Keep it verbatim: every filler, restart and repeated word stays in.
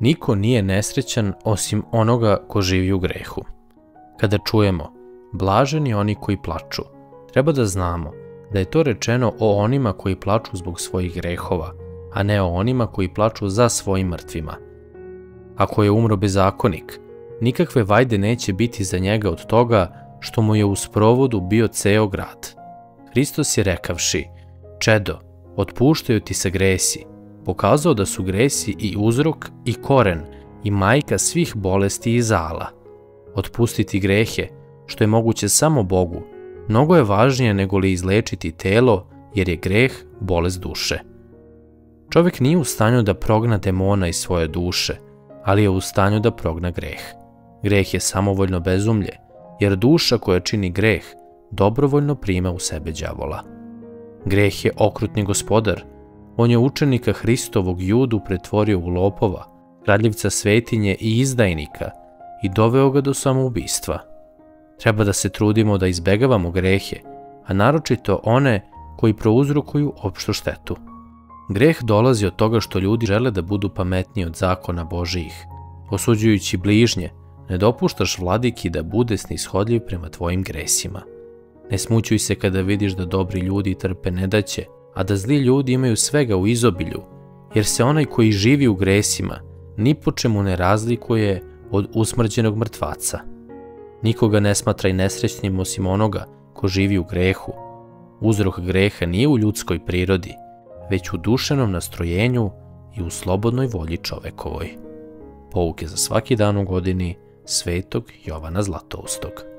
Niko nije nesrećan osim onoga ko živi u grehu. Kada čujemo, blaženi oni koji plaču, treba da znamo da je to rečeno o onima koji plaču zbog svojih grehova, a ne o onima koji plaču za svojim mrtvima. Ako je umro bezakonik, nikakve vajde neće biti za njega od toga što mu je u sprovodu bio ceo grad. Hristos je rekavši, čedo, otpuštaju ti se gresi, pokazao da su gresi i uzrok i koren i majka svih bolesti i zala. Otpustiti grehe, što je moguće samo Bogu, mnogo je važnije nego li izlečiti telo, jer je greh bolest duše. Čovjek nije u stanju da progna demona iz svoje duše, ali je u stanju da progna greh. Greh je samovoljno bezumlje, jer duša koja čini greh dobrovoljno prima u sebe đavola. Greh je okrutni gospodar. On je učenika Hristovog Judu pretvorio u lopova, kradljivca svetinje i izdajnika i doveo ga do samoubistva. Treba da se trudimo da izbegavamo grehe, a naročito one koji prouzrokuju opštu štetu. Greh dolazi od toga što ljudi žele da budu pametniji od zakona Božijih. Osuđujući bližnje, ne dopuštaš vladiki da bude snishodljiv prema tvojim gresima. Ne smućuj se kada vidiš da dobri ljudi trpe nedaće, a da zli ljudi imaju svega u izobilju, jer se onaj koji živi u gresima ni po čemu ne razlikuje od usmrđenog mrtvaca. Nikoga ne smatraj nesrećnim osim onoga ko živi u grehu. Uzrok greha nije u ljudskoj prirodi, već u duševnom nastrojenju i u slobodnoj volji čovekovoj. Pouke za svaki dan u godini Svetog Jovana Zlatoustog.